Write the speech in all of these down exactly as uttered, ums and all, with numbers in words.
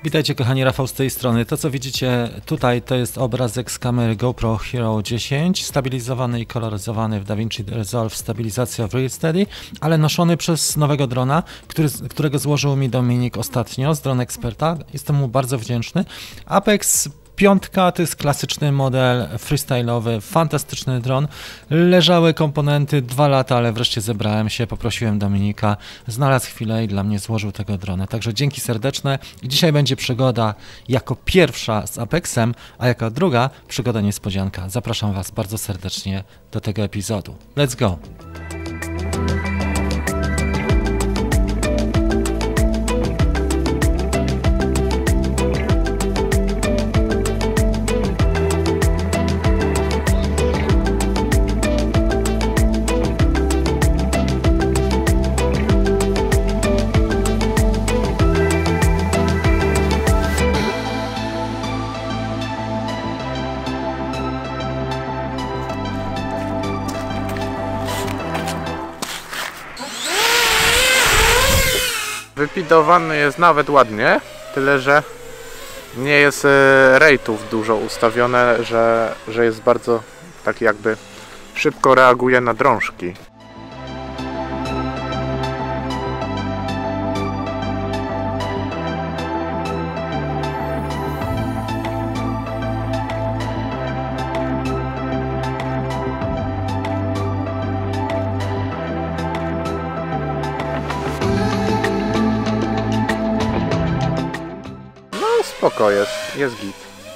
Witajcie kochani, Rafał z tej strony. To co widzicie tutaj to jest obrazek z kamery GoPro Hero dziesięć, stabilizowany i koloryzowany w DaVinci Resolve Stabilizacja w Real Steady, ale noszony przez nowego drona, który, którego złożył mi Dominik ostatnio z Drone Experta. Jestem mu bardzo wdzięczny. Apex piątka to jest klasyczny model freestyle'owy, fantastyczny dron. Leżały komponenty dwa lata, ale wreszcie zebrałem się, poprosiłem Dominika, znalazł chwilę i dla mnie złożył tego drona. Także dzięki serdeczne. Dzisiaj będzie przygoda jako pierwsza z Apexem, a jako druga przygoda niespodzianka. Zapraszam Was bardzo serdecznie do tego epizodu. Let's go! Wypidowany jest nawet ładnie, tyle że nie jest rate'ów dużo ustawione, że, że jest bardzo tak jakby szybko reaguje na drążki. Spoko jest, jest git.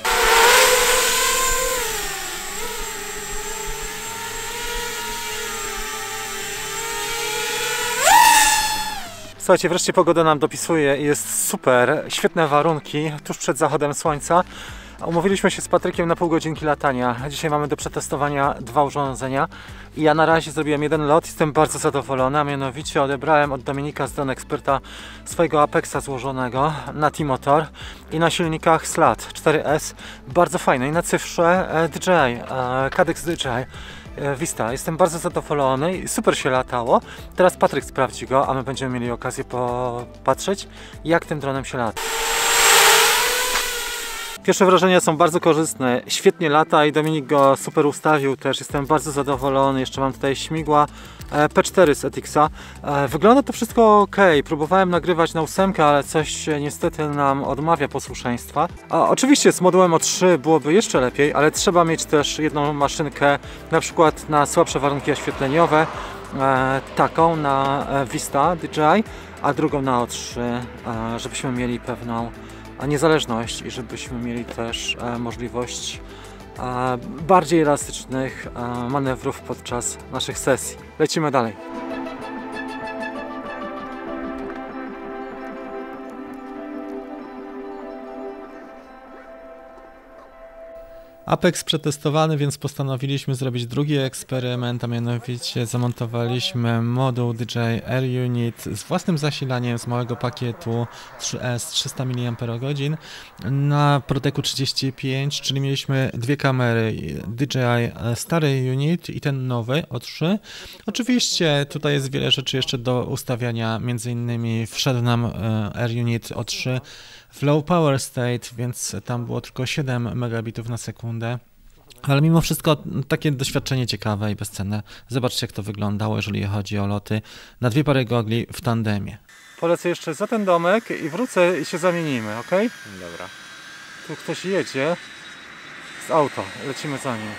Słuchajcie, wreszcie pogoda nam dopisuje i jest super, świetne warunki tuż przed zachodem słońca. Umówiliśmy się z Patrykiem na pół godzinki latania. Dzisiaj mamy do przetestowania dwa urządzenia i ja na razie zrobiłem jeden lot. Jestem bardzo zadowolony, a mianowicie odebrałem od Dominika z Drone Experta swojego Apexa złożonego na T-Motor i na silnikach SLAT cztery S. Bardzo fajne i na cyfrze D J I, Cadex D J I Vista. Jestem bardzo zadowolony i super się latało. Teraz Patryk sprawdzi go, a my będziemy mieli okazję popatrzeć, jak tym dronem się lata. Pierwsze wrażenia są bardzo korzystne, świetnie lata i Dominik go super ustawił też, jestem bardzo zadowolony. Jeszcze mam tutaj śmigła P cztery z Etixa. Wygląda to wszystko ok, próbowałem nagrywać na ósemkę, ale coś niestety nam odmawia posłuszeństwa. A oczywiście z modułem O trzy byłoby jeszcze lepiej, ale trzeba mieć też jedną maszynkę na przykład na słabsze warunki oświetleniowe, taką na Vista D J I, a drugą na O trzy, żebyśmy mieli pewną a niezależność i żebyśmy mieli też e, możliwość e, bardziej elastycznych e, manewrów podczas naszych sesji. Lecimy dalej. Apex przetestowany, więc postanowiliśmy zrobić drugi eksperyment, a mianowicie zamontowaliśmy moduł D J I Air Unit z własnym zasilaniem z małego pakietu trzy S trzysta miliampergodzin na Proteku trzydzieści pięć, czyli mieliśmy dwie kamery, D J I stary unit i ten nowy O trzy. Oczywiście tutaj jest wiele rzeczy jeszcze do ustawiania, między innymi wszedł nam Air Unit O trzy w low power state, więc tam było tylko siedem megabitów na sekundę. Ale mimo wszystko takie doświadczenie ciekawe i bezcenne. Zobaczcie, jak to wyglądało, jeżeli chodzi o loty na dwie pary gogli w tandemie. Polecę jeszcze za ten domek i wrócę i się zamienimy, ok? Dobra. Tu ktoś jedzie z auta, lecimy za nim.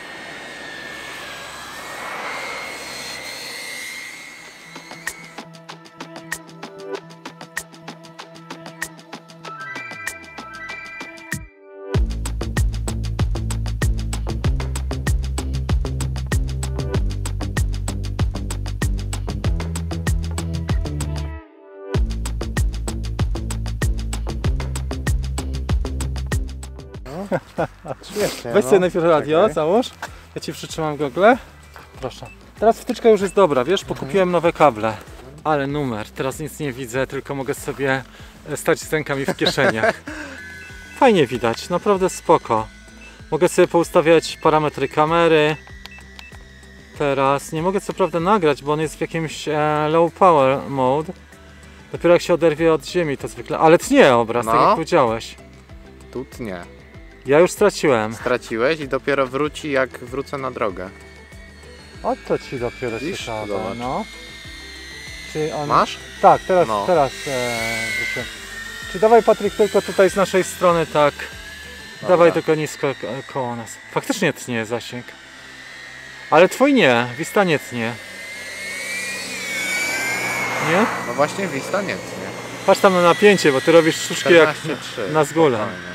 Świetnie, Weź no. sobie najpierw radio, Czekaj. załóż. Ja Ci przytrzymam gogle. Proszę. Teraz wtyczka już jest dobra, wiesz, pokupiłem nowe kable. Ale numer, teraz nic nie widzę, tylko mogę sobie stać z rękami w kieszeniach. Fajnie widać, naprawdę spoko. Mogę sobie poustawiać parametry kamery. Teraz nie mogę co prawda nagrać, bo on jest w jakimś e, low power mode. Dopiero jak się oderwie od ziemi to zwykle, ale tnie obraz, No. tak jak powiedziałeś. Tu tnie. Ja już straciłem. Straciłeś i dopiero wróci, jak wrócę na drogę. O to ci dopiero Widzisz? ciekawe, Zobacz. no. Czy on... Masz? Tak, teraz, No. teraz e, wróciłem. Czy dawaj Patryk tylko tutaj z naszej strony, tak. Dobra. Dawaj tylko nisko ko- koło nas. Faktycznie tnie zasięg. Ale twój nie, Vista nie tnie. Nie? No właśnie Vista nie tnie. Patrz tam na napięcie, bo ty robisz sztuczki jak czternaście trzy. na zgule. Spokojnie.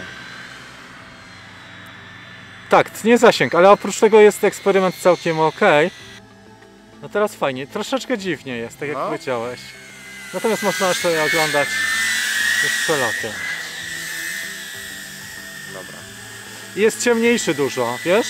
Tak, tnie zasięg, ale oprócz tego jest eksperyment całkiem ok. No teraz fajnie, troszeczkę dziwnie jest, tak jak No. powiedziałeś. Natomiast można jeszcze oglądać jeszcze loty. Dobra. I jest ciemniejszy dużo, wiesz?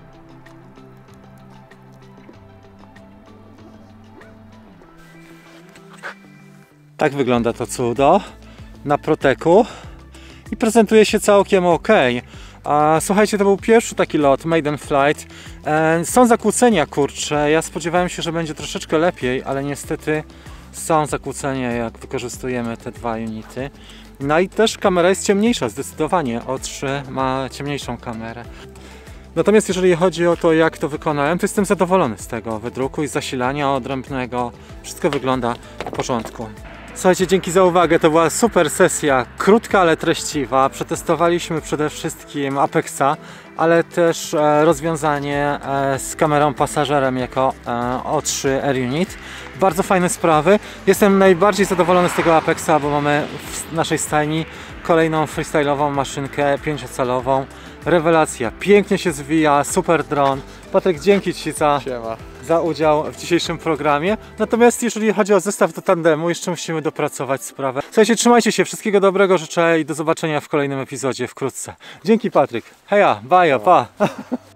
Tak wygląda to cudo na Proteku i prezentuje się całkiem ok. A, słuchajcie, to był pierwszy taki lot, Maiden Flight. E, są zakłócenia, kurcze. Ja spodziewałem się, że będzie troszeczkę lepiej, ale niestety są zakłócenia, jak wykorzystujemy te dwa unity. No i też kamera jest ciemniejsza, zdecydowanie. O trzy ma ciemniejszą kamerę. Natomiast jeżeli chodzi o to, jak to wykonałem, to jestem zadowolony z tego wydruku i zasilania odrębnego. Wszystko wygląda w porządku. Słuchajcie, dzięki za uwagę, to była super sesja, krótka, ale treściwa. Przetestowaliśmy przede wszystkim Apexa, ale też e, rozwiązanie e, z kamerą pasażerem jako e, O trzy Air Unit. Bardzo fajne sprawy. Jestem najbardziej zadowolony z tego Apexa, bo mamy w naszej stajni kolejną freestyle'ową maszynkę pięciocalową. Rewelacja, pięknie się zwija, super dron. Patryk, dzięki Ci za, Siema. za udział w dzisiejszym programie. Natomiast jeżeli chodzi o zestaw do tandemu, jeszcze musimy dopracować sprawę. Słuchajcie, trzymajcie się, wszystkiego dobrego życzę i do zobaczenia w kolejnym epizodzie wkrótce. Dzięki Patryk. Heja, baja, pa!